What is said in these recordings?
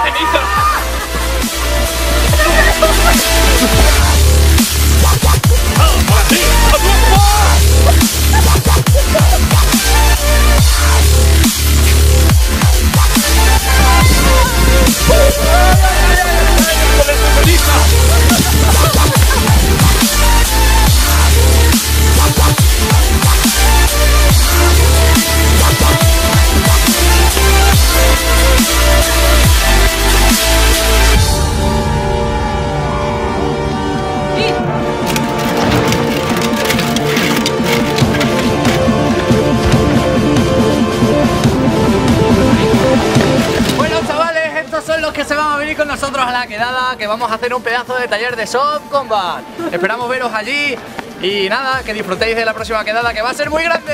ceniza. Que se van a venir con nosotros a la quedada, que vamos a hacer un pedazo de taller de Soft Combat. Esperamos veros allí y nada, que disfrutéis de la próxima quedada, que va a ser muy grande.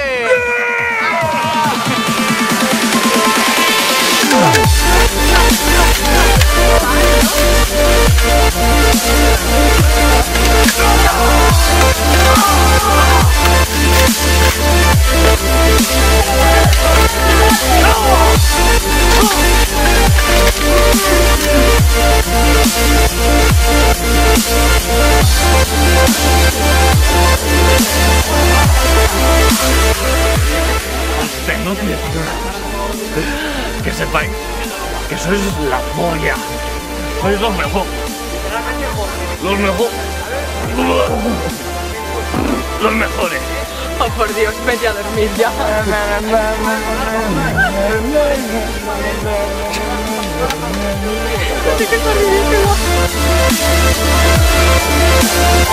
Tengo que decir que sepáis que sois la polla. Sois los mejores. Los mejores. Los mejores. Oh, por Dios, vete a dormir ya. ¡Qué ridículo!